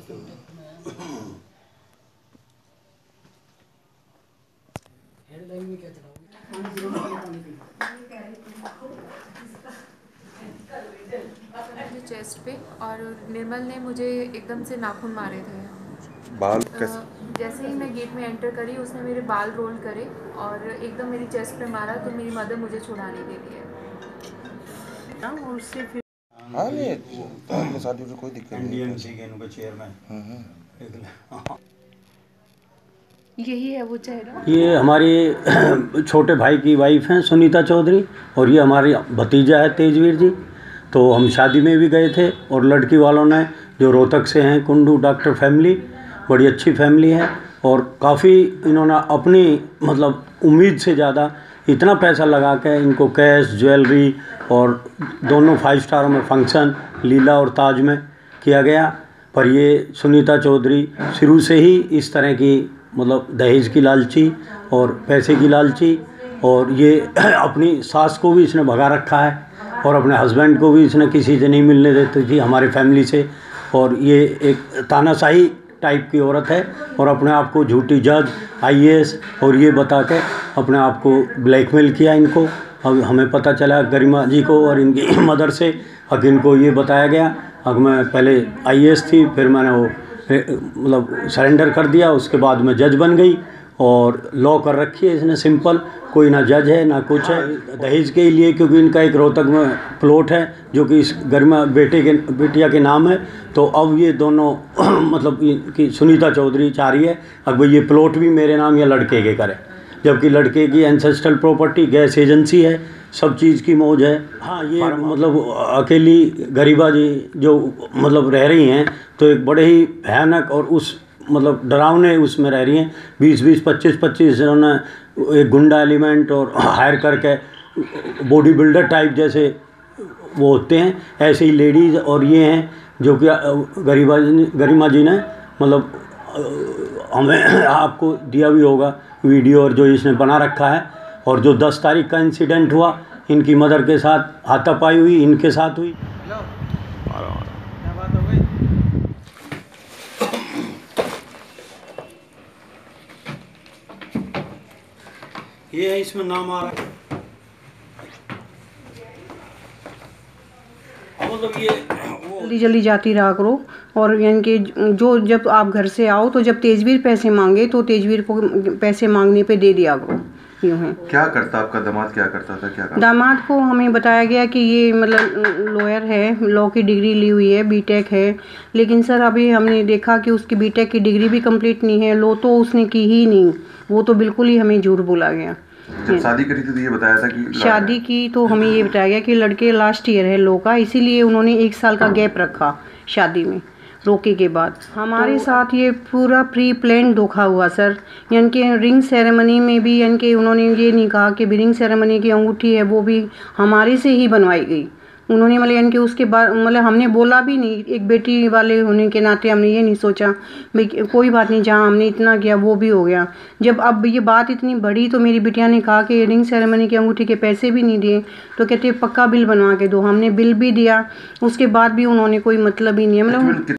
Chest पे, और निर्मल ने मुझे एकदम से नाखून मारे थे। बाल कैसे? जैसे ही मैं गेट में एंटर करी उसने मेरे बाल रोल करे और एकदम मेरी चेस्ट पे मारा, तो मेरी मदर मुझे छुड़ाने के लिए। और उससे फिर हाँ नहीं तो अपने साथ जो कोई दिक्कत नहीं है। के चेयरमैन यही है वो चेहरा। ये हमारे छोटे भाई की वाइफ हैं सुनीता चौधरी, और ये हमारी भतीजा है तेजवीर जी। तो हम शादी में भी गए थे, और लड़की वालों ने जो रोहतक से हैं, कुंडू डॉक्टर फैमिली, बड़ी अच्छी फैमिली है। और काफ़ी इन्होंने अपनी मतलब उम्मीद से ज़्यादा इतना पैसा लगा के इनको कैश, ज्वेलरी और दोनों 5 स्टारों में फंक्शन लीला और ताज में किया गया। पर ये सुनीता चौधरी शुरू से ही इस तरह की मतलब दहेज की लालची और पैसे की लालची, और ये अपनी सास को भी इसने भगा रखा है, और अपने हस्बैंड को भी इसने किसी से नहीं मिलने देती थी हमारे फैमिली से। और ये एक तानाशाही टाइप की औरत है, और अपने आप को झूठी जज, आईएएस और ये बता के अपने आप को ब्लैकमेल किया इनको। अब हमें पता चला गरिमा जी को और इनकी मदर से, अब इनको ये बताया गया। अब मैं पहले आईएएस थी, फिर मैंने वो मतलब सरेंडर कर दिया, उसके बाद में जज बन गई। और लॉ कर रखी है इसने सिंपल, कोई ना जज है ना कुछ है, दहेज के लिए। क्योंकि इनका एक रोहतक में प्लॉट है जो कि इस गरिमा बेटिया के नाम है। तो अब ये दोनों मतलब कि सुनीता चौधरी चाह रही है अब ये प्लॉट भी मेरे नाम या लड़के के करे, जबकि लड़के की एंसेस्ट्रल प्रॉपर्टी, गैस एजेंसी है, सब चीज़ की मौज है। हाँ ये मतलब अकेली गरिबा जी जो मतलब रह रही हैं, तो एक बड़े ही भयानक और उस मतलब डरावने उसमें रह रही हैं। 20-20, 25-25 इन्होंने एक गुंडा एलिमेंट और हायर करके बॉडी बिल्डर टाइप जैसे वो होते हैं, ऐसे ही लेडीज़ और ये हैं जो कि गरिमा जी ने मतलब हमें आपको दिया भी होगा वीडियो, और जो इसने बना रखा है। और जो 10 तारीख का इंसिडेंट हुआ इनकी मदर के साथ, हाथापाई हुई इनके साथ हुई। ये है इसमें नाम आ रहा है, मतलब ये जल्दी जल्दी जाती रहा करो। और यानी कि जो जब आप घर से आओ तो जब तेजवीर पैसे मांगे तो तेजवीर को पैसे मांगने पे दे दिया करो। यूँ है। क्या करता आपका दामाद, क्या करता था, क्या दामाद को हमें बताया गया कि ये मतलब लॉयर है, लॉ की डिग्री ली हुई है, बीटेक है। लेकिन सर अभी हमने देखा कि उसकी बीटेक की डिग्री भी कंप्लीट नहीं है, लॉ तो उसने की ही नहीं। वो तो बिल्कुल ही हमें झूठ बोला गया। जब शादी करी थी तो ये बताया था कि शादी की तो हमें ये बताया गया कि लड़के लास्ट ईयर है लॉ का, इसीलिए उन्होंने 1 साल का गैप रखा शादी में रोके के बाद। हमारे साथ ये पूरा प्री प्लान धोखा हुआ सर। यानी कि रिंग सेरेमनी में भी यानी कि उन्होंने ये नहीं कहा कि रिंग सेरेमनी की अंगूठी है वो भी हमारे से ही बनवाई गई उन्होंने। मतलब यानी कि उसके बाद मतलब हमने बोला भी नहीं, एक बेटी वाले होने के नाते हमने ये नहीं सोचा भाई कोई बात नहीं, जहाँ हमने इतना किया वो भी हो गया। जब अब ये बात इतनी बड़ी तो मेरी बिटिया ने कहा कि रिंग सेरेमनी की अंगूठी के पैसे भी नहीं दिए, तो कहते पक्का बिल बनवा के दो। हमने बिल भी दिया, उसके बाद भी उन्होंने कोई मतलब ही नहीं है मतलब